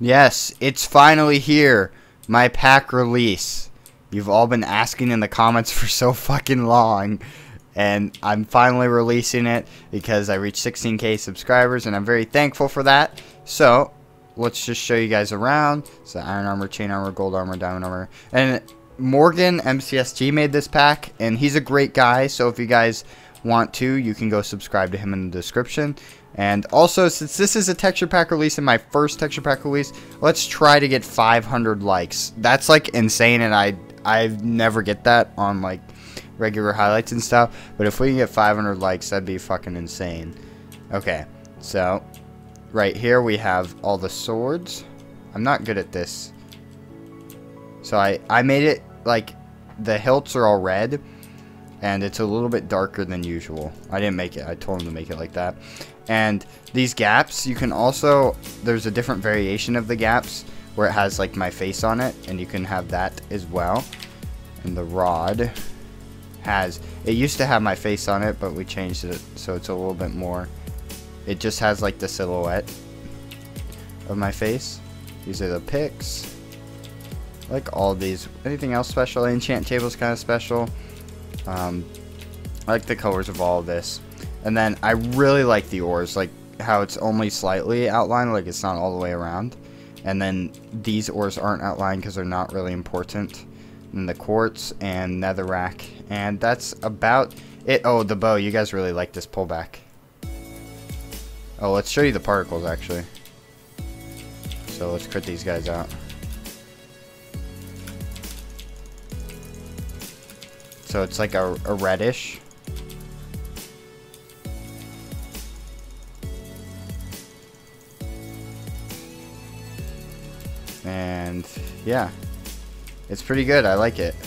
Yes, it's finally here. My pack release. You've all been asking in the comments for so fucking long. And I'm finally releasing it because I reached 16k subscribers and I'm very thankful for that. So, let's just show you guys around. So, iron armor, chain armor, gold armor, diamond armor. And Morgan MCSG made this pack and he's a great guy. So, if you guys want to, you can go subscribe to him in the description. And also, since this is a texture pack release and my first texture pack release, let's try to get 500 likes. That's like insane, and I never get that on like regular highlights and stuff. But if we can get 500 likes, that'd be fucking insane. Okay, so right here we have all the swords. I'm not good at this. So I made it like the hilts are all red. And it's a little bit darker than usual. I didn't make it. I told him to make it like that. And these gaps, you can also... There's a different variation of the gaps where it has like my face on it. And you can have that as well. And the rod has... It used to have my face on it, but we changed it so it's a little bit more... It just has like the silhouette of my face. These are the picks. Like all these. Anything else special? The enchant table is kind of special. I like the colors of all of this. And then I really like the ores, like how it's only slightly outlined, like it's not all the way around. And then these ores aren't outlined because they're not really important. And the quartz and netherrack. And that's about it. Oh, the bow. You guys really like this pullback. Oh, let's show you the particles actually. So let's crit these guys out. So it's like a reddish. And yeah, it's pretty good. I like it.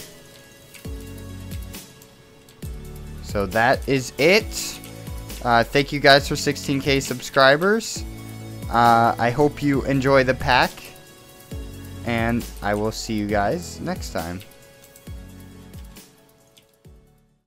So that is it. Thank you guys for 16k subscribers. I hope you enjoy the pack. And I will see you guys next time.